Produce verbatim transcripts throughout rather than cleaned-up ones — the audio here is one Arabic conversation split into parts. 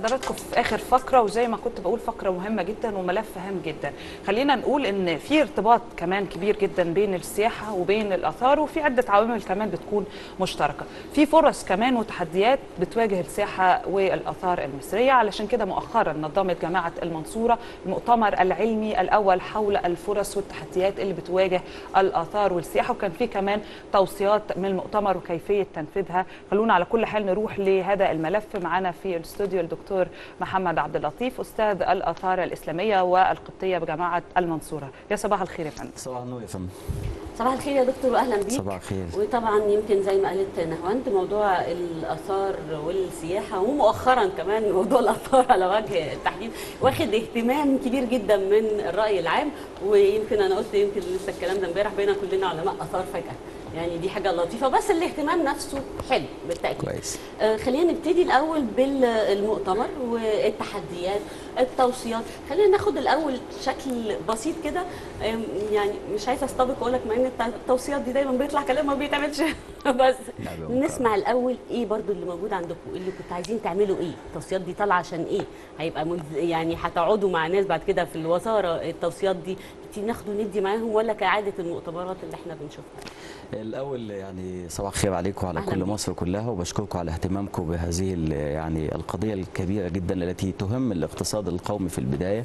حضراتكم في اخر فقره، وزي ما كنت بقول فقره مهمه جدا وملف هام جدا. خلينا نقول ان في ارتباط كمان كبير جدا بين السياحه وبين الاثار، وفي عده عوامل كمان بتكون مشتركه. في فرص كمان وتحديات بتواجه السياحه والاثار المصريه، علشان كده مؤخرا نظمت جامعه المنصوره المؤتمر العلمي الاول حول الفرص والتحديات اللي بتواجه الاثار والسياحه، وكان في كمان توصيات من المؤتمر وكيفيه تنفيذها. خلونا على كل حال نروح لهذا الملف. معنا في الاستوديو الدكتور محمد عبد اللطيف، استاذ الاثار الاسلاميه والقبطيه بجامعه المنصوره. يا صباح الخير يا فندم. صباح النور يا فندم. صباح الخير يا دكتور واهلا بيك. صباح الخير. وطبعا يمكن زي ما قالت نهاوند موضوع الاثار والسياحه، ومؤخرا كمان موضوع الاثار على وجه التحديد واخد اهتمام كبير جدا من الراي العام. ويمكن انا قلت يمكن لسه الكلام ده امبارح، بقينا كلنا علماء اثار فجاه، يعني دي حاجه لطيفه، بس الاهتمام نفسه حلو بالتاكيد. كويس. آه خلينا نبتدي الاول بالمؤتمر والتحديات التوصيات. خلينا ناخد الاول شكل بسيط كده، يعني مش عايزه استبق اقول لك، مع ان التوصيات دي دايما بيطلع كلام ما بيتعملش بس نسمع الاول ايه برضو اللي موجود عندكم، اللي كنتوا عايزين تعملوا ايه، التوصيات دي طالعه عشان ايه، هيبقى يعني هتقعدوا مع ناس بعد كده في الوزاره التوصيات دي ناخدوا ندي معاهم، ولا كعاده المؤتمرات اللي احنا بنشوفها؟ الاول يعني صباح الخير عليكم وعلى كل مصر كلها، وبشكركم على اهتمامكم بهذه يعني القضيه الكبيره جدا التي تهم الاقتصاد القومي في البدايه،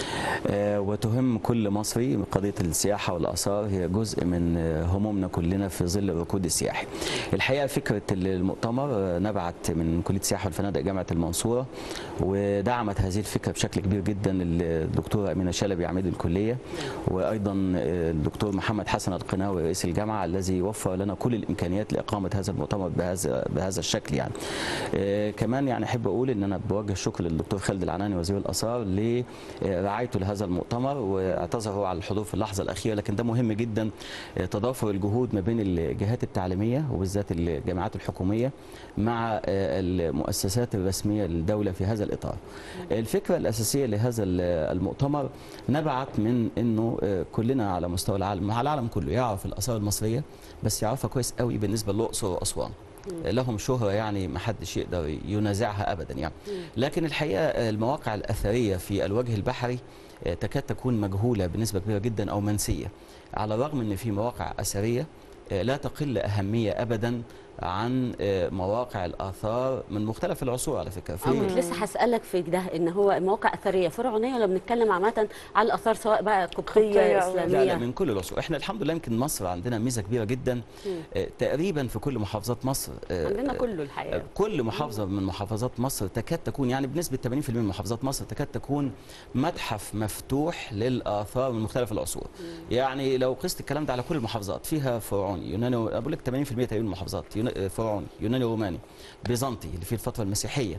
آه وتهم كل مصري. قضيه السياحه والاثار هي جزء من همومنا كلنا في ظل الركود السياحي. الحقيقه فكره المؤتمر نبعت من كليه السياحه والفنادق جامعه المنصوره، ودعمت هذه الفكره بشكل كبير جدا الدكتوره امينه شلبي عميد الكليه، وايضا الدكتور محمد حسن القناوي رئيس الجامعه الذي وفر لنا كل الامكانيات لاقامه هذا المؤتمر بهذا بهذا الشكل. يعني آه كمان يعني احب اقول ان انا بوجه الشكر للدكتور خالد العناني وزير الاثار لرعايته لهذا المؤتمر، واعتذر على الحضور في اللحظه الاخيره، لكن ده مهم جدا، تضافر الجهود ما بين الجهات التعليميه وبالذات الجامعات الحكوميه مع المؤسسات الرسميه للدوله في هذا الاطار. الفكره الاساسيه لهذا المؤتمر نبعت من انه كلنا على مستوى العالم، على العالم كله، يعرف الاثار المصريه، بس يعرفها كويس قوي بالنسبه للاقصر واسوان. لهم شهرة يعني ما حدش يقدر ينازعها ابدا يعني. لكن الحقيقه المواقع الاثريه في الوجه البحري تكاد تكون مجهوله بنسبه كبيره جدا او منسيه، على الرغم ان في مواقع اثريه لا تقل اهميه ابدا عن مواقع الاثار من مختلف العصور على فكره. في اه لسه هسالك في ده، ان هو مواقع اثريه فرعونيه ولا بنتكلم عامه على الاثار سواء بقى قبطيه اسلاميه؟ لا لا، من كل العصور. احنا الحمد لله يمكن مصر عندنا ميزه كبيره جدا، آه تقريبا في كل محافظات مصر، آه عندنا كله الحقيقه، آه كل محافظه من محافظات مصر تكاد تكون يعني بنسبه ثمانين بالمئة من محافظات مصر تكاد تكون متحف مفتوح للاثار من مختلف العصور. مم. يعني لو قست الكلام ده على كل المحافظات، فيها فرعوني يوناني، اقول لك ثمانين بالمئة تقريبا من المحافظات فرعوني يوناني روماني بيزنطي اللي فيه الفتره المسيحيه،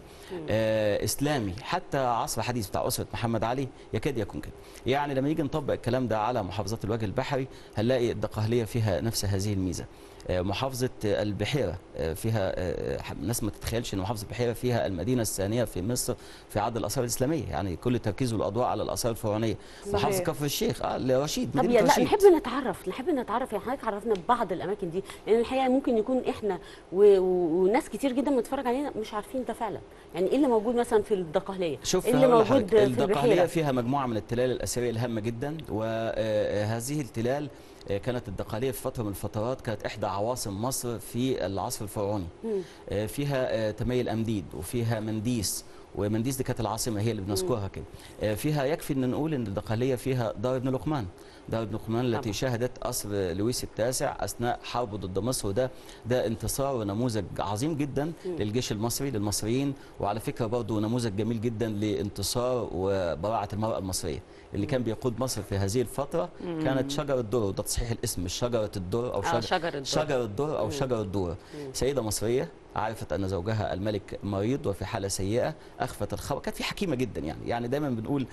آه اسلامي، حتى عصر حديث بتاع اسره محمد علي يكاد يكون كده. يعني لما نيجي نطبق الكلام ده على محافظات الوجه البحري هنلاقي الدقهليه فيها نفس هذه الميزه. محافظة البحيرة فيها ناس ما تتخيلش ان محافظة البحيرة فيها المدينة الثانية في مصر في عدد الآثار الإسلامية، يعني كل تركيزه الأضواء على الآثار الفرعونية. محافظة كفر الشيخ اه لرشيد، مدينة رشيد. طب لا، نحب نتعرف نحب نتعرف يعني حضرتك عرفنا ببعض الأماكن دي، لأن الحقيقة ممكن يكون احنا وناس كتير جدا بنتفرج علينا مش عارفين ده فعلا، يعني ايه اللي موجود مثلا في الدقهلية؟ شوف إيه اللي موجود في الدقهلية؟ فيها مجموعة من التلال الأثرية الهامة جدا، وهذه التلال كانت الدقهلية في فترة من الفترات كانت إحدى عواصم مصر في العصر الفرعوني. فيها تميل أمديد، وفيها منديس، ومنديس دي كانت العاصمة هي اللي بنذكرها كده. فيها يكفي أن نقول أن الدقهلية فيها دار ابن لقمان، دار ابن لقمان التي شهدت أسر لويس التاسع أثناء حربه ضد مصر، وده ده انتصار ونموذج عظيم جدا للجيش المصري للمصريين، وعلى فكرة برضه نموذج جميل جدا لانتصار وبراعة المرأة المصرية اللي كان بيقود مصر في هذه الفترة. مم. كانت شجر الدر، وده تصحيح الاسم، مش شجرة الدر أو شجر, شجر الدر, شجر الدر أو مم. شجر الدر. سيدة مصرية عرفت أن زوجها الملك مريض وفي حالة سيئة، أخفت الخبر، كانت في حكيمة جدا يعني يعني دايما بنقول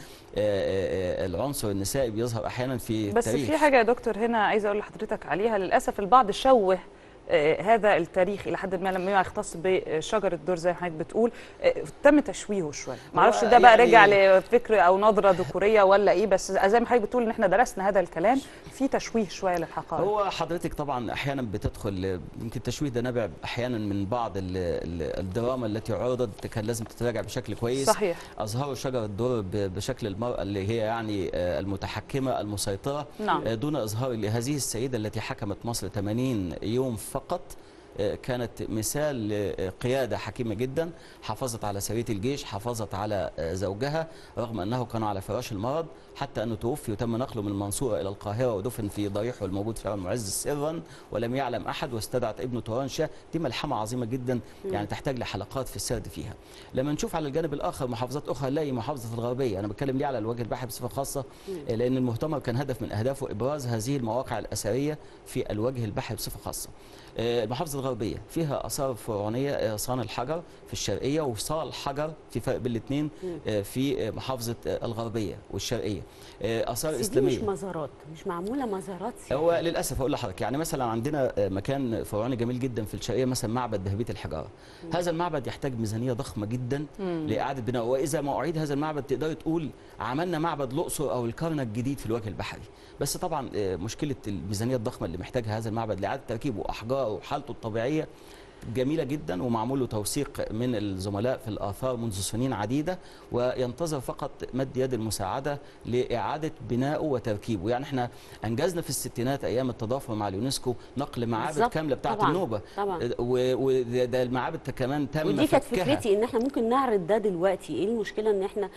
العنصر النسائي بيظهر أحيانا في بس التاريخ. في حاجة يا دكتور هنا عايزة أقول لحضرتك عليها، للأسف البعض شوه آه هذا التاريخ الى حد ما لما يختص بشجر الدر زي ما حضرتك بتقول آه تم تشويهه شويه. ما اعرفش ده بقى يعني رجع لفكر او نظره ذكوريه ولا ايه، بس زي ما حضرتك بتقول ان احنا درسنا هذا الكلام في تشويه شويه للحقائق. هو حضرتك طبعا احيانا بتدخل، يمكن التشويه ده نابع احيانا من بعض ال ال الدراما التي عرضت كان لازم تتراجع بشكل كويس. صحيح. اظهروا شجر الدر بشكل المراه اللي هي يعني المتحكمه المسيطره. نعم. دون اظهار لهذه السيده التي حكمت مصر ثمانين يوم فقط، كانت مثال قيادة حكيمة جدا، حافظت على سرية الجيش، حافظت على زوجها رغم أنه كان على فراش المرض، حتى أنه توفي وتم نقله من المنصورة إلى القاهرة ودفن في ضريحه الموجود في شارع المعز سرا ولم يعلم أحد، واستدعت ابنه توران شاه. دي ملحمة عظيمة جدا يعني تحتاج لحلقات في السرد فيها. لما نشوف على الجانب الآخر محافظات أخرى نلاقي محافظة الغربية، أنا بتكلم ليه على الوجه البحري بصفة خاصة لأن المؤتمر كان هدف من أهدافه إبراز هذه المواقع الأثرية في الوجه البحري بصفة خاصة. المحافظة الغربية فيها آثار فرعونية، صان الحجر في الشرقية وصال الحجر، في فرق بين الاثنين في محافظة الغربية والشرقية. آثار إسلامية مش مزارات، مش معمولة مزارات سياحية. هو للأسف أقول لحضرتك يعني مثلا عندنا مكان فرعوني جميل جدا في الشرقية مثلا معبد بهبية الحجارة. مم. هذا المعبد يحتاج ميزانية ضخمة جدا مم. لإعادة بناء، وإذا ما أعيد هذا المعبد تقدر تقول عملنا معبد الأقصر أو الكرنك الجديد في الوجه البحري. بس طبعا مشكلة الميزانية الضخمة اللي محتاجها هذا المعبد لإعادة تركيبه وأحجاره وحالته الطبيعية جميلة جدا، ومعمول له توثيق من الزملاء في الآثار منذ سنين عديدة، وينتظر فقط مد يد المساعدة لإعادة بنائه وتركيبه. يعني احنا أنجزنا في الستينات أيام التضافر مع اليونسكو نقل معابد كاملة بتاعة طبعًا. النوبة طبعا، وده المعابد كمان تم ودي كانت فكرتي ان احنا ممكن نعرض ده دلوقتي. ايه المشكلة ان احنا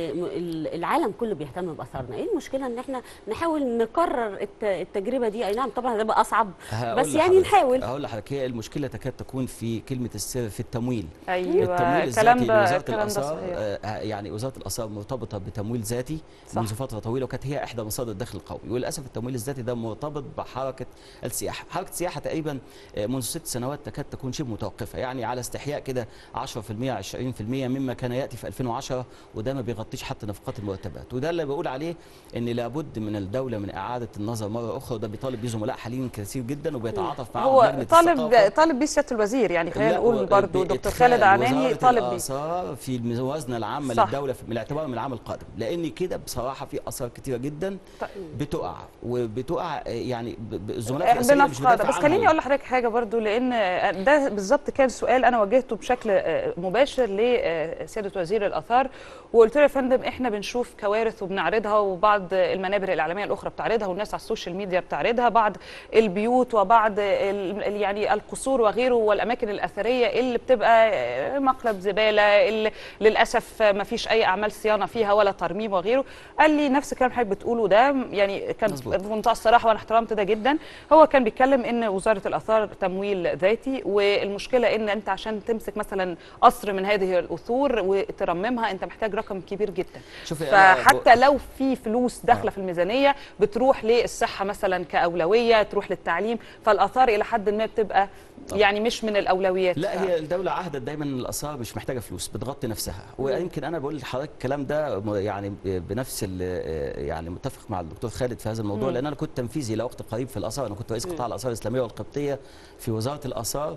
العالم كله بيهتم بآثارنا؟ ايه المشكلة ان احنا نحاول نكرر التجربة دي؟ اي نعم طبعا هتبقى أصعب بس يعني نحاول. هقول لحضرتك هي المشكلة تكاد تكون في كلمة السر في التمويل. أيوة. التمويل الذاتي لوزارة الآثار، يعني وزارة الآثار مرتبطة بتمويل ذاتي منذ فترة طويلة، وكانت هي إحدى مصادر الدخل القومي، وللأسف التمويل الذاتي ده مرتبط بحركة السياحة. حركة السياحة تقريبا منذ ست سنوات تكاد تكون شبه متوقفة، يعني على استحياء كده عشرة في المئة عشرين في المئة مما كان يأتي في ألفين وعشرة، وده ما بيغطيش حتى نفقات المرتبات. وده اللي بقول عليه إن لابد من الدولة من إعادة النظر مرة أخرى، وده بيطالب بيه زملاء حاليين كثير جدا وبيتعاطف معهم هو طالب طالب بيه سيادة الوزير، يعني خلينا نقول برضه دكتور خالد عناني طالب بيه في الموازنة العامة صح. للدولة من الاعتبار من العام القادم، لأن كده بصراحة في آثار كتيرة جدا بتقع وبتقع يعني الزملاء في الأسئلة مش بس خليني أقول لحضرتك حاجة برضه، لأن ده بالظبط كان سؤال أنا واجهته بشكل مباشر لسيادة وزير الآثار، وقلت له يا فندم إحنا بنشوف كوارث وبنعرضها، وبعض المنابر الإعلامية الأخرى بتعرضها، والناس على السوشيال ميديا بتعرضها، بعض البيوت وبعض يعني القصور وغيره والأماكن الأثرية اللي بتبقى مقلب زبالة اللي للأسف ما فيش أي أعمال صيانة فيها ولا ترميم وغيره. قال لي نفس الكلام حضرتك بتقوله ده، يعني كان بمنتهى الصراحة وأنا احترمت ده جدا. هو كان بيتكلم إن وزارة الآثار تمويل ذاتي، والمشكلة إن أنت عشان تمسك مثلا قصر من هذه الأثور وترممها أنت محتاج رقم كبير جدا، فحتى لو في فلوس داخلة في الميزانية بتروح للصحة مثلا كأولوية، تروح للتعليم، فالآثار إلى حد ما بتبقى يعني مش من الأولويات. لا هي الدولة عهدت دايما ان الآثار مش محتاجة فلوس، بتغطي نفسها. ويمكن أنا بقول لحضرتك الكلام ده يعني بنفس يعني متفق مع الدكتور خالد في هذا الموضوع، مم. لأن أنا كنت تنفيذي لوقت قريب في الآثار، أنا كنت رئيس قطاع الآثار الإسلامية والقبطية في وزارة الآثار،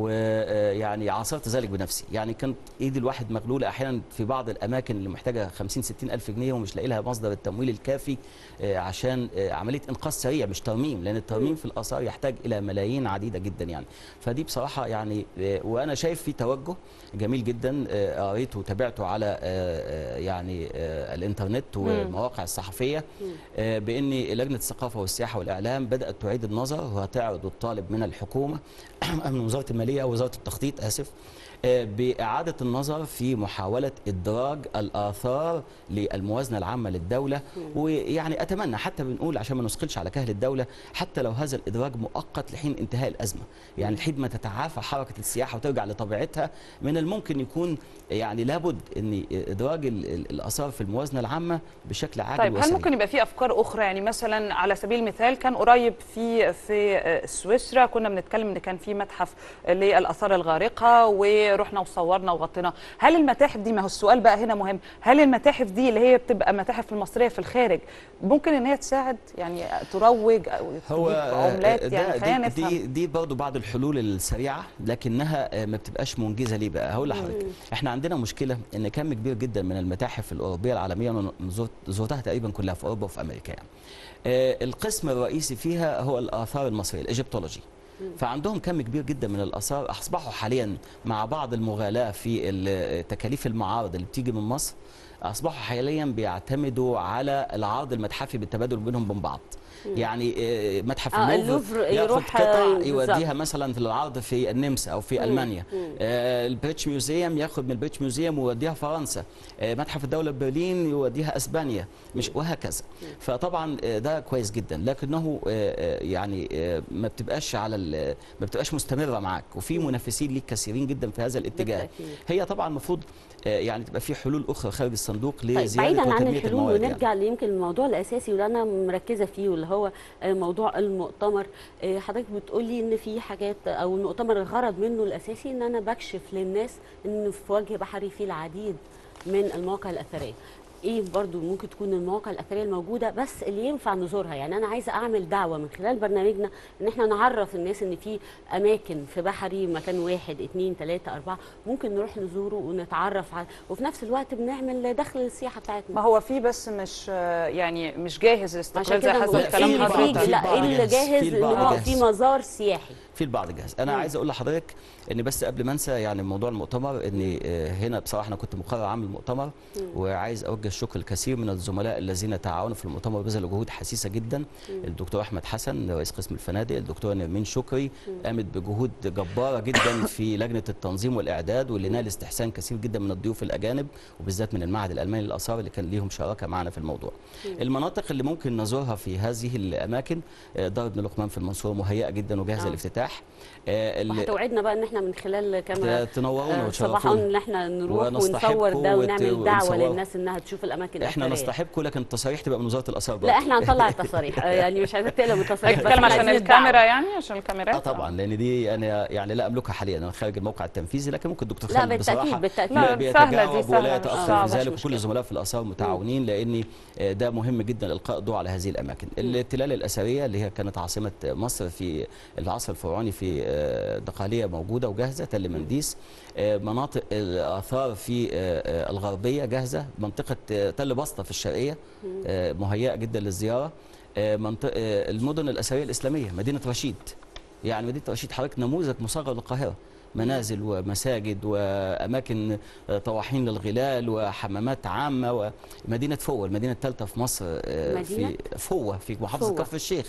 ويعني عاصرت ذلك بنفسي. يعني كانت ايد الواحد مغلوله احيانا في بعض الاماكن اللي محتاجه خمسين ستين الف جنيه ومش لاقي لها مصدر التمويل الكافي عشان عمليه انقاذ سريع مش ترميم، لان الترميم في الاثار يحتاج الى ملايين عديده جدا يعني. فدي بصراحه يعني، وانا شايف في توجه جميل جدا قريته وتابعته على يعني الانترنت والمواقع الصحفيه، بان لجنه الثقافه والسياحه والاعلام بدات تعيد النظر وهتعرض الطالب من الحكومه من وزاره الماليه او وزاره التخطيط اسف بإعادة النظر في محاولة إدراج الآثار للموازنة العامة للدولة. ويعني أتمنى حتى بنقول عشان ما نثقلش على كاهل الدولة، حتى لو هذا الإدراج مؤقت لحين انتهاء الأزمة، يعني الحين ما تتعافى حركه السياحه وترجع لطبيعتها، من الممكن يكون يعني لابد ان ادراج الاثار في الموازنه العامه بشكل عاجل طيب وسريع. هل ممكن يبقى في افكار اخرى؟ يعني مثلا على سبيل المثال كان قريب في في سويسرا كنا بنتكلم ان كان في متحف للاثار الغارقه ورحنا وصورنا وغطينا. هل المتاحف دي، ما هو السؤال بقى هنا مهم، هل المتاحف دي اللي هي بتبقى متاحف المصريه في الخارج ممكن ان هي تساعد يعني تروج او هو تجيب عملات؟ يعني خلينا نفهم. دي دي برضه بعض الحلول السريعه لكنها ما بتبقاش منجزه. ليه بقى؟ هقول لحضرتك، احنا عندنا مشكله ان كم كبير جدا من المتاحف الاوروبيه العالميه، وانا زرتها تقريبا كلها في اوروبا وفي امريكا يعني. القسم الرئيسي فيها هو الاثار المصريه، الايجيبتولوجي. فعندهم كم كبير جدا من الاثار، اصبحوا حاليا مع بعض المغالاه في تكاليف المعارض اللي بتيجي من مصر، اصبحوا حاليا بيعتمدوا على العرض المتحفي بالتبادل بينهم وبين بعض. يعني متحف آه اللوفر ياخد قطع يوديها مثلا في العرض في النمسا او في المانيا. آه البريتش ميوزيوم ياخد من البريتش ميوزيوم ويوديها فرنسا. آه متحف الدوله ببرلين يوديها اسبانيا، مش وهكذا. فطبعا ده كويس جدا، لكنه آه يعني آه ما بتبقاش على ما بتبقاش مستمره معاك، وفي منافسين ليك كثيرين جدا في هذا الاتجاه. هي طبعا المفروض يعني تبقى في حلول اخرى خارج الصندوق لزياده طيب، وتنميه المواد. بعيدا عن الحلول ونرجع يعني. يمكن الموضوع الاساسي واللي انا مركزه فيه واللي هو موضوع المؤتمر. حضرتك بتقولي ان في حاجات او المؤتمر الغرض منه الاساسي ان انا بكشف للناس ان في وجه بحري فيه العديد من المواقع الاثريه. ايه برضو ممكن تكون المواقع الاثريه الموجوده بس اللي ينفع نزورها؟ يعني انا عايزه اعمل دعوه من خلال برنامجنا ان احنا نعرف الناس ان في اماكن في بحري، مكان واحد اثنين ثلاثه اربعه ممكن نروح نزوره ونتعرف على، وفي نفس الوقت بنعمل دخل للسياحه بتاعتنا. ما هو في بس مش يعني مش جاهز الاستقلال زي حسب كلام كلام حضرتك. لا، ايه اللي جاهز ان هو في مزار سياحي؟ في البعض جاهز. انا مم. عايز اقول لحضرتك ان بس قبل ما انسى يعني موضوع المؤتمر، ان هنا بصراحه انا كنت مقرر عامل المؤتمر، مم. وعايز اوجه الشكر الكثير من الزملاء الذين تعاونوا في المؤتمر وبذلوا جهود حسيسه جدا. مم. الدكتور احمد حسن رئيس قسم الفنادق، الدكتوره نرمين شكري قامت بجهود جباره جدا في لجنه التنظيم والاعداد، واللي نال استحسان كثير جدا من الضيوف الاجانب وبالذات من المعهد الالماني للاثار اللي كان ليهم شراكه معنا في الموضوع. مم. المناطق اللي ممكن نزورها في هذه الاماكن، دار ابن لقمان في المنصوره مهيئه جدا وجاهزه آه. للافتتاح. وهتوعدنا بقى ان احنا من خلال كاميرا تنورونا وتشرفونا ان احنا نروح ونصور ده ونعمل دعوه للناس انها تشوف الاماكن الاثريه. احنا نستحقكم، لكن التصاريح تبقى من وزاره الاثار برضه. لا، احنا هنطلع التصاريح يعني مش عايزه تقلق من التصاريح. بتتكلم عشان الكاميرا يعني، عشان الكاميرات؟ اه طبعا، لان دي انا يعني لا املكها حاليا، انا خارج الموقع التنفيذي، لكن ممكن الدكتور خالد بصراحه بالتاكيد بيتجاوب ولا يتاخر في ذلك. كل الزملاء في الاثار متعاونين، لان ده مهم جدا القاء الضوء على هذه الاماكن. التلال الاثريه اللي هي كانت عاصمه مصر في العصر الفرعوني في دقهليه موجوده وجاهزه، تل منديس. مناطق الاثار في الغربيه جاهزه، منطقه تل بسطه في الشرقيه مهيئه جدا للزياره. منطقه المدن الاثريه الاسلاميه، مدينه رشيد، يعني مدينه رشيد حضرتك نموذج مصغر للقاهره، منازل ومساجد واماكن طواحين للغلال وحمامات عامه. ومدينه فوه، المدينه الثالثه في مصر، في فوه في محافظه كفر الشيخ.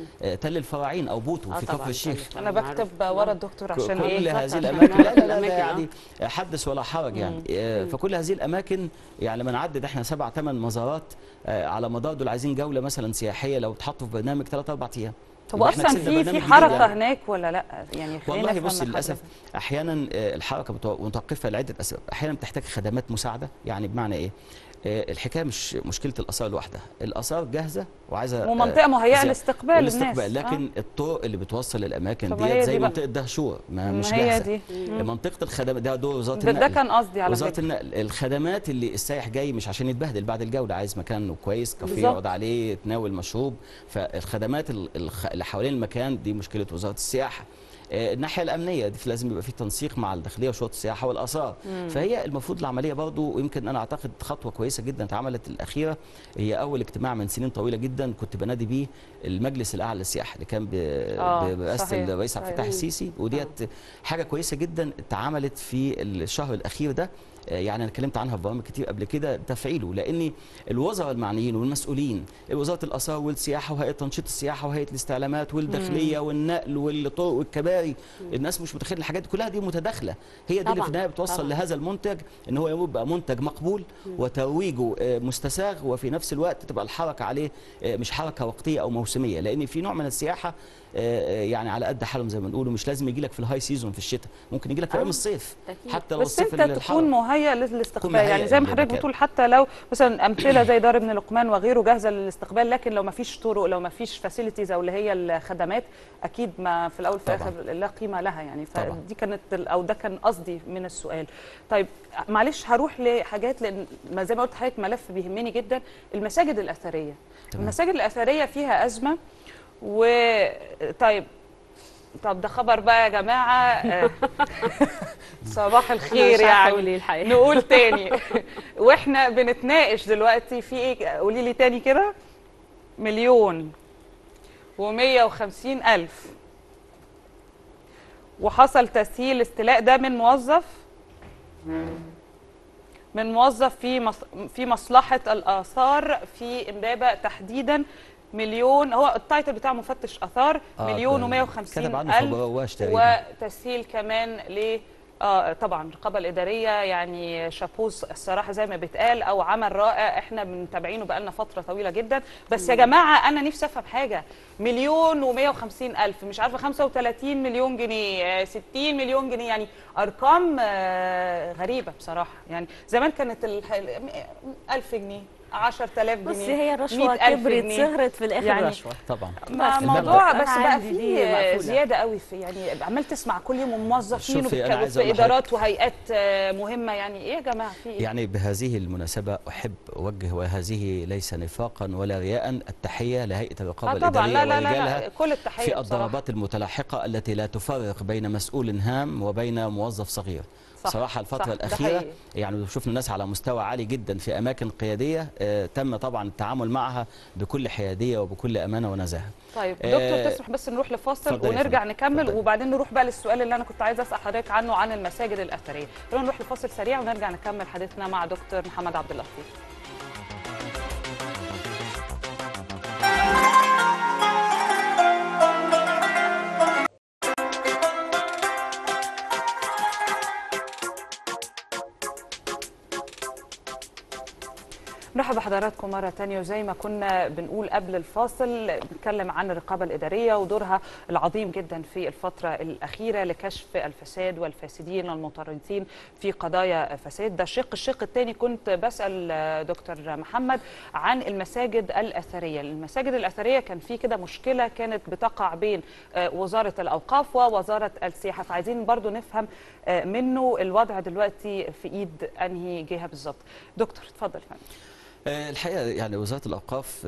تل الفراعين او بوتو في كفر الشيخ. انا بكتب ورا الدكتور عشان ايه كل هذه الاماكن. لا لا لا يعني حدث ولا حرج يعني. فكل هذه الاماكن يعني لما نعدد احنا سبع ثمان مزارات على مدار دول، عايزين جوله مثلا سياحيه لو اتحطوا في برنامج ثلاث اربع ايام. طب اصلا في في حركه يعني هناك ولا لا؟ يعني والله بص، للاسف احيانا الحركه متوقفه لعده اسباب. احيانا بتحتاج خدمات مساعده، يعني بمعنى ايه؟ الحكايه مش مشكله الاثار لوحدها، الاثار جاهزه وعايزه ومنطقه مهيئه لاستقبال الناس، لكن آه. الطرق اللي بتوصل للاماكن ديت زي منطقه دهشور ما مش جاهزه. دي. منطقه الخدمات ده دور وزاره النقل. ده كان قصدي على وزاره النقل، الخدمات اللي السائح جاي مش عشان يتبهدل بعد الجوله، عايز مكان كويس، كافيه يقعد عليه، يتناول مشروب. فالخدمات اللي حوالين المكان دي مشكله وزاره السياحه. الناحيه الامنيه دي لازم يبقى في تنسيق مع الداخليه وشؤون السياحه والاثار. فهي المفروض العمليه برضو، ويمكن انا اعتقد خطوه كويسه جدا اتعملت الاخيره، هي اول اجتماع من سنين طويله جدا كنت بنادي بيه المجلس الاعلى للسياحه اللي كان برئاسه الرئيس عبد الفتاح السيسي، وديت حاجه كويسه جدا اتعملت في الشهر الاخير ده. يعني انا اتكلمت عنها في برامج كتير قبل كده، تفعيله، لان الوزراء المعنيين والمسؤولين، وزاره الاثار والسياحه وهيئه تنشيط السياحه وهيئه الاستعلامات والداخليه والنقل والطرق والكباري، الناس مش متخيله الحاجات دي كلها دي متداخله، هي دي اللي في النهايه بتوصل طبعًا. لهذا المنتج ان هو يبقى منتج مقبول وترويجه مستساغ، وفي نفس الوقت تبقى الحركه عليه مش حركه وقتيه او موسميه، لان في نوع من السياحه يعني على قد حالهم زي ما بنقولوا، مش لازم يجي لك في الهاي سيزون في الشتاء، ممكن يجي لك في ايام الصيف حتى لو بس الصيف انت تكون مهيئ للاستقبال، يعني زي ما حضرتك بتقول حتى لو مثلا امثله زي دار ابن لقمان وغيره جاهزه للاستقبال، لكن لو ما فيش طرق، لو ما فيش فاسيلتيز او اللي هي الخدمات، اكيد ما في الاول وفي الاخر لا قيمه لها يعني. فدي كانت او ده كان قصدي من السؤال. طيب معلش هروح لحاجات، لان زي ما قلت لحضرتك ملف بيهمني جدا، المساجد الاثريه. تمام. المساجد الاثريه فيها ازمه. و طيب طب ده خبر بقى يا جماعه. صباح الخير يعني نقول تاني واحنا بنتناقش دلوقتي في ايه؟ قولي لي تاني كده. مليون ومية وخمسين الف وحصل تسهيل استيلاء، ده من موظف من موظف في في مصلحه الاثار في امبابه تحديدا. مليون، هو التايتل بتاع مفتش اثار، آه مليون ومية وخمسين الف، وتسهيل كمان ل اه طبعا الرقابه الاداريه، يعني شابوس الصراحه زي ما بيتقال، او عمل رائع احنا متابعينه بقالنا فتره طويله جدا. بس يا جماعه انا نفسي افهم حاجه، مليون ومية وخمسين الف، مش عارفه خمسة وثلاثين مليون جنيه، ستين مليون جنيه، يعني ارقام آه غريبه بصراحه. يعني زمان كانت ألف جنيه، عشرة آلاف جنيه، بس هي رشوه كبرت صغرت في الاخر يعني رشوه طبعا. موضوع بس بقى في زياده قوي، في يعني عمال تسمع كل يوم موظفين وفي ادارات وهيئات مهمه، يعني ايه يا جماعه في ايه؟ يعني بهذه المناسبه احب اوجه، وهذه ليس نفاقا ولا رياء، التحيه لهيئه الرقابه آه الاداريه لا لا لا لا كل التحيه في الضربات المتلاحقه التي لا تفرق بين مسؤول هام وبين موظف صغير. صح صراحة الفترة صح الأخيرة يعني شفنا ناس على مستوى عالي جدا في أماكن قيادية، آه تم طبعا التعامل معها بكل حيادية وبكل أمانة ونزاهة. طيب دكتور آه تسمح بس نروح لفاصل ونرجع نكمل، فضل. وبعدين نروح بقى للسؤال اللي أنا كنت عايزة أسأل حضرتك عنه عن المساجد الأثرية. نروح لفاصل سريع ونرجع نكمل حديثنا مع دكتور محمد عبد اللطيف. مرحبا بحضراتكم مرة تانية، وزي ما كنا بنقول قبل الفاصل بنتكلم عن الرقابة الإدارية ودورها العظيم جدا في الفترة الأخيرة لكشف الفساد والفاسدين والمتورطين في قضايا فساد. ده شق. الشق الثاني كنت بسأل دكتور محمد عن المساجد الأثرية. المساجد الأثرية كان في كده مشكلة كانت بتقع بين وزارة الأوقاف ووزارة السياحة، فعايزين برضو نفهم منه الوضع دلوقتي في إيد أنهي جهة بالظبط. دكتور اتفضل فندم. الحقيقة يعني وزارة الأوقاف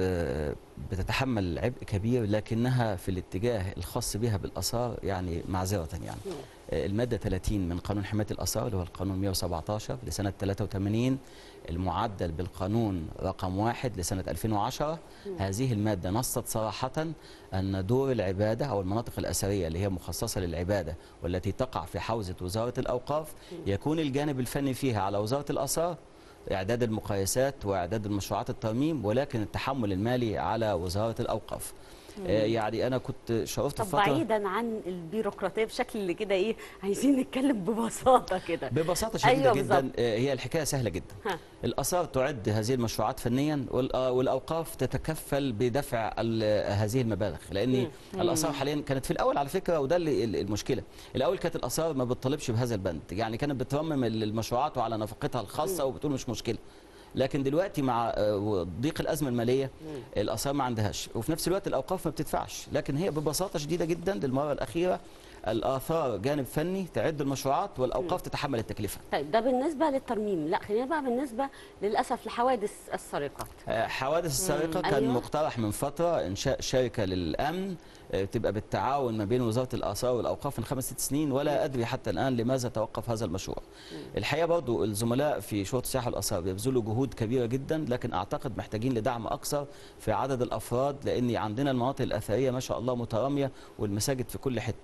بتتحمل عبء كبير، لكنها في الاتجاه الخاص بها بالآثار يعني معذرة. يعني المادة ثلاثين من قانون حماية الآثار اللي هو القانون مئة وسبعة عشر لسنة ثلاثة وثمانين المعدل بالقانون رقم واحد لسنة ألفين وعشرة، هذه المادة نصت صراحة أن دور العبادة أو المناطق الأثرية اللي هي مخصصة للعبادة والتي تقع في حوزة وزارة الأوقاف يكون الجانب الفني فيها على وزارة الآثار، إعداد المقايسات وإعداد المشروعات الترميم، ولكن التحمل المالي على وزارة الأوقاف. آه يعني أنا كنت شرفت طب فترة بعيدا عن البيروقراطية بشكل كده إيه، عايزين نتكلم ببساطة كده. ببساطة شديدة أيوة جدا. آه هي الحكاية سهلة جدا. ها. الآثار تعد هذه المشروعات فنيا، والأوقاف تتكفل بدفع هذه المبالغ، لأن الآثار حاليا كانت في الأول على فكرة، وده اللي المشكلة، الأول كانت الآثار ما بتطالبش بهذا البند، يعني كانت بترمم المشروعات وعلى نفقتها الخاصة وبتقول مش مشكلة. لكن دلوقتي مع ضيق الازمه الماليه الاثار ما عندهاش، وفي نفس الوقت الاوقاف ما بتدفعش. لكن هي ببساطه شديده جدا للمره الاخيره الاثار جانب فني تعد المشروعات والاوقاف تتحمل التكلفه. طيب ده بالنسبه للترميم، لا خلينا بقى بالنسبه للاسف لحوادث السرقات. حوادث السرقه كان أيوة. مقترح من فتره انشاء شركه للامن تبقى بالتعاون ما بين وزاره الاثار والاوقاف من خمس ست سنين، ولا ادري حتى الان لماذا توقف هذا المشروع. الحقيقه برضو الزملاء في شؤون السياحه والاثار بيبذلوا جهود كبيره جدا، لكن اعتقد محتاجين لدعم اكثر في عدد الافراد، لان عندنا المناطق الاثريه ما شاء الله متراميه والمساجد في كل حته. طب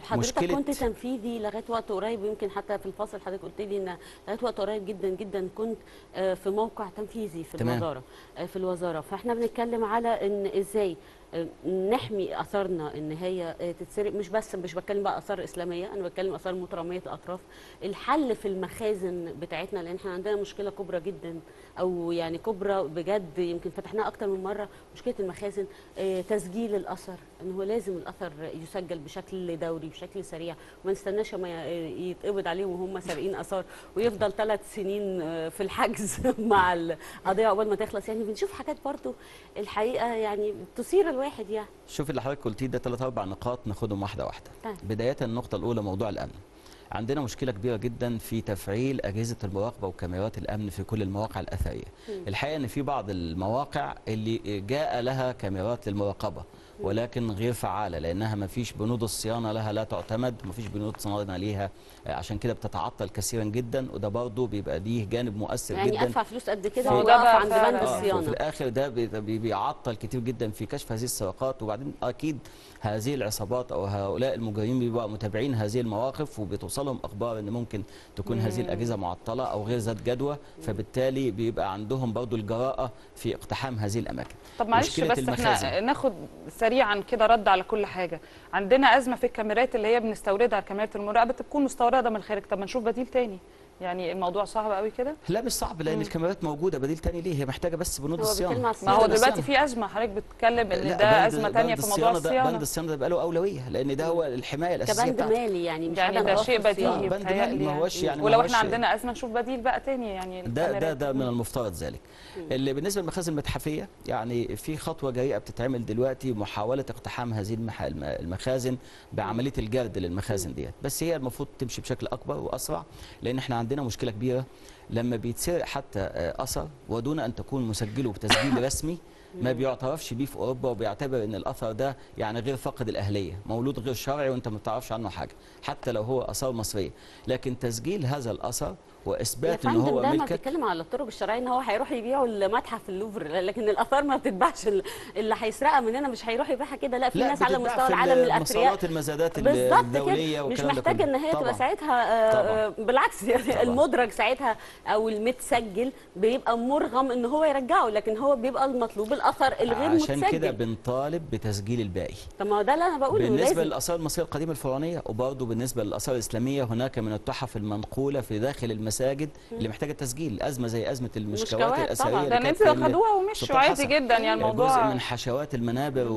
حضرتك مشكلة كنت تنفيذي لغايه وقت قريب، ويمكن حتى في الفصل حضرتك قلت لي ان لغايه وقت قريب جدا جدا كنت آه، في موقع تنفيذي في تمام. الوزاره آه، في الوزاره فاحنا بنتكلم على ان ازاي آه، نحمي اثارنا ان هي آه، تتسرق. مش بس مش بتكلم بقى اثار اسلاميه، انا بتكلم اثار متراميه الاطراف. الحل في المخازن بتاعتنا، لان احنا عندنا مشكله كبرى جدا، او يعني كبرى بجد، يمكن فتحناها اكتر من مره. مشكله المخازن آه، تسجيل الاثر، ان هو لازم الاثر يسجل بشكل دوري بشكل سريع، وما نستناش ما يتقبض عليهم وهم سارقين اثار ويفضل ثلاث سنين آه، في الحجز مع القضيه عقبال ما تخلص. يعني بنشوف حاجات برضو الحقيقه يعني تثير الواحد يعني. شوف اللي حضرتك قلتيه ده ثلاث اربع نقاط ناخدهم واحده واحده. طيب. بدايه النقطه الاولى موضوع الامن. عندنا مشكله كبيره جدا في تفعيل اجهزه المراقبه وكاميرات الامن في كل المواقع الاثريه. الحقيقه ان في بعض المواقع اللي جاء لها كاميرات للمراقبه ولكن غير فعاله، لانها ما فيش بنود الصيانه لها لا تعتمد، ما فيش بنود صيانه ليها، عشان كده بتتعطل كثيرا جدا، وده برضه بيبقى ليه جانب مؤثر يعني جدا. يعني ادفع فلوس قد كده في- واقف ده عند فعلا. بند آه، الصيانه. وفي الاخر ده بي- بي- بيعطل كتير جدا في كشف هذه السرقات. وبعدين اكيد هذه العصابات او هؤلاء المجرمين بيبقوا متابعين هذه المواقف، وبتوصلهم اخبار ان ممكن تكون هذه الاجهزه معطله او غير ذات جدوى، فبالتالي بيبقى عندهم برضو الجراءه في اقتحام هذه الاماكن. طب معلش مشكلة بس المخازن. احنا ناخد سريعا كده رد على كل حاجه. عندنا ازمه في الكاميرات اللي هي بنستوردها، كاميرات المراقبه تكون مستورده من الخارج، طب ما نشوف بديل تاني. يعني الموضوع صعب قوي كده؟ لا مش صعب، لان الكاميرات موجوده، بديل تاني ليه؟ هي محتاجه بس بنود هو بيتكلم الصيانه. على ما هو الصيانة. دلوقتي في ازمه، حضرتك بتتكلم ان لا، ده بند- ازمه تانية بند في موضوع الصيانة ده- بند الصيانه الصيانه ده بقى له اولويه، لان ده هو الحمايه الاساسيه كبند بتاعته. مالي يعني، مش يعني عدم ده توفر شيء الصيانة. بديهي بند بيتهيألي مالي، ما يعني. هوش يعني ما ولو هوش- احنا عندنا ازمه نشوف بديل بقى تاني يعني. ده ده الكاميرات. ده من المفترض ذلك. اللي بالنسبه للمخازن المتحفيه، يعني في خطوه جريئه بتتعمل دلوقتي، محاوله اقتحام هذه المح- الم- المخازن بعمليه الجرد للمخازن ديت، بس هي المفروض تمشي بشكل اكبر واسرع، لان احنا عندنا مشكله كبيره لما بيتسرق حتى آه، اثر ودون ان تكون مسجله بتسجيل رسمي، ما بيعترفش بيه في اوروبا، وبيعتبر ان الاثر ده يعني غير فاقد الاهليه، مولود غير شرعي وانت ما بتعرفش عنه حاجه، حتى لو هو اثار مصريه. لكن تسجيل هذا الاثر يا واثبات ان فندم هو ده ما ملكك. بتتكلم على الطرق الشرعيه ان هو هيروح يبيعه المتحف اللوفر، لكن الاثار ما بتتباعش. اللي هيسرقها مننا مش هيروح يبيعها كده، لا، في لا، ناس على بتتباع مستوى في العالم الاثرياء المصالات المزادات بالظبط الدوليه كده، مش والكلام ده محتاجه كله. ان هي تبقى طبعاً. ساعتها آه، آه، بالعكس يعني طبعاً. المدرج ساعتها او المتسجل بيبقى مرغم ان هو يرجعه، لكن هو بيبقى المطلوب الاثر الغير عشان كده متسجل. بنطالب بتسجيل الباقي. طب ما هو ده اللي انا بقوله، بالنسبه لازم. للاثار المصريه القديمه الفرعونيه، وبرضه بالنسبه للاثار الاسلاميه، هناك من التحف المنقوله في داخل المساجد اللي محتاجه تسجيل. ازمه زي ازمه المشكوات مشكوات الاثريه طبعاً. اللي ده كانت الناس في خدوها ومشوا سلطان عادي حسن. جدا يعني الموضوع. جزء من حشوات المنابر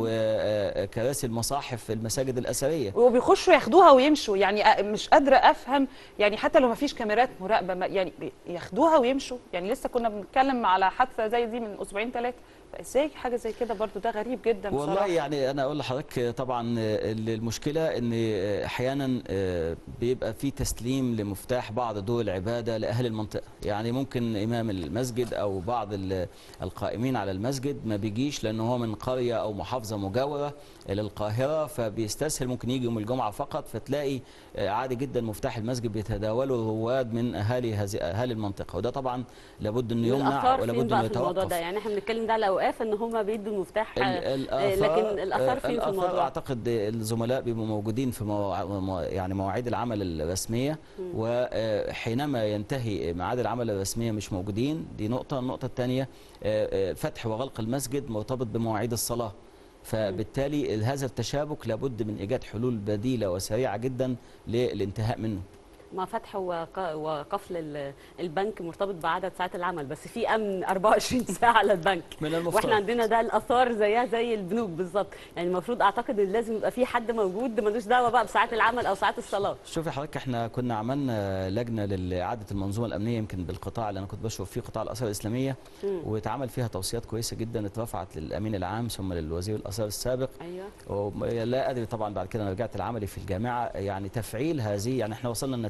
وكراسي المصاحف في المساجد الاثريه. وبيخشوا ياخدوها ويمشوا، يعني أ- مش قادره افهم يعني، حتى لو ما فيش كاميرات مراقبه ما- يعني بي- ياخدوها ويمشوا. يعني لسه كنا بنتكلم على حادثه زي دي من اسبوعين ثلاثه، ازاي حاجه زي كده؟ برضو ده غريب جدا والله بصراحه. يعني انا اقول لحضرتك طبعا المشكله ان احيانا بيبقى في تسليم لمفتاح بعض دور العباده لاهل المنطقه، يعني ممكن امام المسجد او بعض القائمين على المسجد ما بيجيش لانه هو من قريه او محافظه مجاوره للقاهره، فبيستسهل ممكن يجي يوم الجمعه فقط، فتلاقي عادي جدا مفتاح المسجد بيتداوله رواد من اهالي هذه اهالي المنطقه، وده طبعا لابد انه يمنع الآثار فين ولابد بقى انه في الموضوع يتوقف. ده؟ يعني احنا بنتكلم ده على اوقاف ان هم بيدوا المفتاح، ال- آه، الآثار لكن الاثار فين في الآثار الموضوع؟ اعتقد الزملاء بيبقوا موجودين في مواع... مو- يعني مواعيد العمل الرسميه، وحينما ينتهي ميعاد العمل الرسميه مش موجودين. دي نقطه. النقطه الثانيه فتح وغلق المسجد مرتبط بمواعيد الصلاه، فبالتالي هذا التشابك لابد من ايجاد حلول بديله وسريعه جدا للانتهاء منه. ما فتح وق- وقفل ال- البنك مرتبط بعدد ساعات العمل، بس في امن أربعة وعشرين ساعه على البنك. من المفترض. واحنا عندنا ده الاثار زيها زي البنوك بالظبط، يعني المفروض اعتقد ان لازم يبقى في حد موجود ملوش دعوه بقى بساعات العمل او ساعات الصلاه. شوفي حضرتك، احنا كنا عملنا لجنه لاعاده المنظومه الامنيه يمكن بالقطاع اللي انا كنت بشرف فيه، قطاع الاثار الاسلاميه، مم. واتعمل فيها توصيات كويسه جدا اترفعت للامين العام ثم للوزير الاثار السابق. ايوه. ولا ادري طبعا بعد كده انا رجعت لعملي في الجامعه، يعني تفعيل هذه، يعني احنا وصلنا لنتائج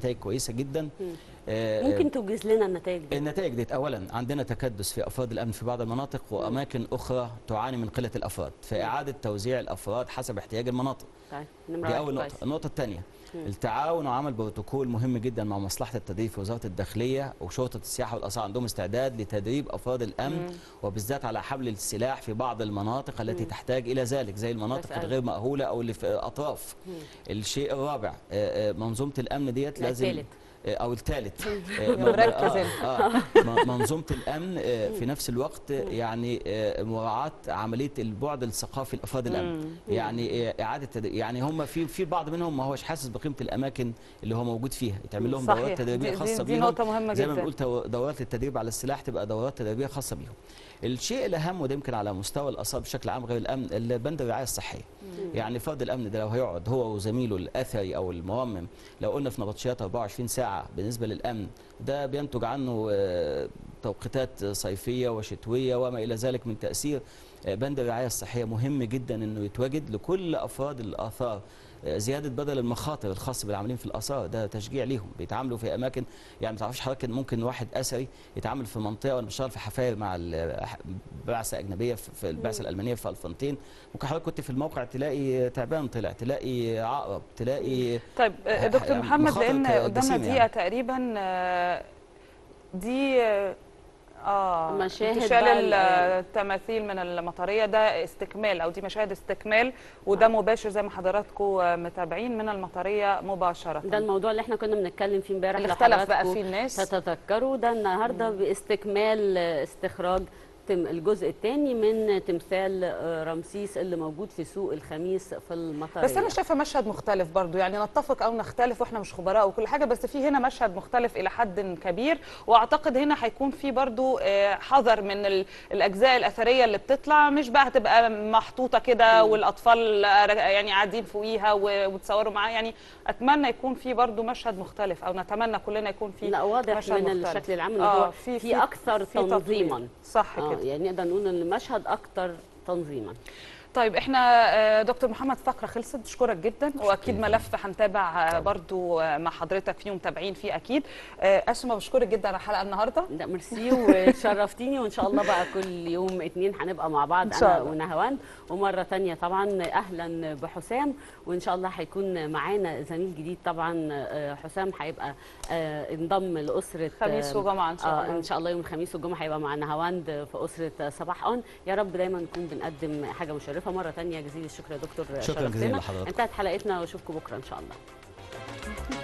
نتائج كويسه جدا. ممكن توجز لنا النتائج دي؟ النتائج دي اولا عندنا تكدس في افراد الامن في بعض المناطق، واماكن اخرى تعاني من قله الافراد، فاعاده توزيع الافراد حسب احتياج المناطق. طيب دي اول نقطه. النقطه الثانيه التعاون وعمل بروتوكول مهم جدا مع مصلحه التدريب في وزاره الداخليه وشرطه السياحه والاثار، عندهم استعداد لتدريب افراد الامن مم. وبالذات على حمل السلاح في بعض المناطق التي مم. تحتاج الى ذلك، زي المناطق الغير مأهوله او اللي في اطراف. مم. الشيء الرابع منظومه الامن ديت لازم او الثالث مركز منظومه الامن في نفس الوقت يعني مراعاه عمليه البعد الثقافي لافراد الامن، يعني اعاده يعني هم في في البعض منهم ما هوش حاسس بقيمه الاماكن اللي هو موجود فيها، يتعمل لهم دورات تدريبيه خاصه بيهم. دي نقطه مهمه زي جدا. ما بنقول دورات التدريب على السلاح تبقى دورات تدريبيه خاصه بيهم. الشيء الاهم وده يمكن على مستوى الاثار بشكل عام غير الامن، البند الرعايه الصحيه. مم. يعني فرد الامن ده لو هيقعد هو وزميله الاثري او المرمم، لو قلنا في نبطشيات أربعة وعشرين ساعه بالنسبه للامن، ده بينتج عنه توقيتات صيفيه وشتويه وما الى ذلك من تاثير. بند الرعايه الصحيه مهم جدا انه يتواجد لكل افراد الاثار، زياده بدل المخاطر الخاصه بالعاملين في الاثار، ده تشجيع ليهم. بيتعاملوا في اماكن يعني ما تعرفش حضرتك ممكن واحد اثري يتعامل في منطقه، وانا بشتغل في حفاير مع بعثه اجنبيه في البعثه الالمانيه في الفنطين، ممكن حضرتك كنت في الموقع تلاقي تعبان طلع، تلاقي عقرب، تلاقي. طيب دكتور محمد، لان قدامنا دقيقه يعني. تقريبا دي اه مشاهد انتشال التماثيل من المطريه، ده استكمال او دي مشاهد استكمال، وده آه. مباشر زي ما حضراتكم متابعين من المطريه مباشره. ده الموضوع اللي احنا كنا بنتكلم فيه امبارح، اللي اختلف بقى فيه الناس تتذكروا، ده النهارده باستكمال استخراج الجزء الثاني من تمثال رمسيس اللي موجود في سوق الخميس في المطريه. بس انا شايفه مشهد مختلف برضو، يعني نتفق او نختلف واحنا مش خبراء وكل حاجه، بس في هنا مشهد مختلف الى حد كبير، واعتقد هنا هيكون في برضو حذر من الاجزاء الاثريه اللي بتطلع، مش بقى هتبقى محطوطه كده والاطفال يعني قاعدين فوقيها وتصوروا معاها، يعني اتمنى يكون في برضو مشهد مختلف، او نتمنى كلنا يكون في لا واضح مشهد من مختلف. الشكل العام اللي هو في, في اكثر في تنظيما، صح كده. آه يعني نقدر نقول ان المشهد اكتر تنظيما. طيب احنا دكتور محمد فقره خلصت، بشكرك جدا، واكيد ملف هنتابع برضو مع حضرتك فيه ومتابعين فيه اكيد. اسماء بشكرك جدا على الحلقه النهارده. لا ميرسي وشرفتيني، وان شاء الله بقى كل يوم اثنين هنبقى مع بعض انا ونهاوند، ومره ثانيه طبعا اهلا بحسام، وان شاء الله هيكون معانا زميل جديد طبعا. حسام هيبقى انضم لاسره خميس وجمعه ان شاء الله. آه ان شاء الله يوم الخميس والجمعه هيبقى مع نهاوند في اسره صباح اون. يا رب دايما نكون بنقدم حاجه مشرفه. مرة تانية جزيل الشكر يا دكتور، شكرا جزيلا لحضرتك. انتهت حلقتنا واشوفكم بكره ان شاء الله.